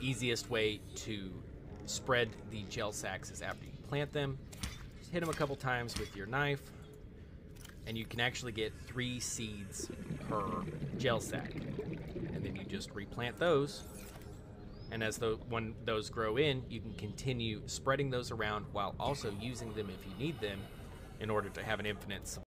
easiest way to spread the gel sacks is after you plant them. Just hit them a couple times with your knife, and you can actually get 3 seeds per gel sack. And then you just replant those, and as when those grow in, you can continue spreading those around while also using them if you need them in order to have an infinite supply